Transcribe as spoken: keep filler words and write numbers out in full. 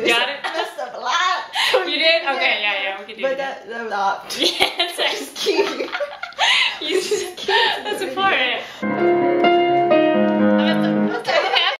got it? Messed up a lot. You did? Okay, yeah, yeah, we can do but it. But that, that was off. Yeah, it's just keep. You just, that's important.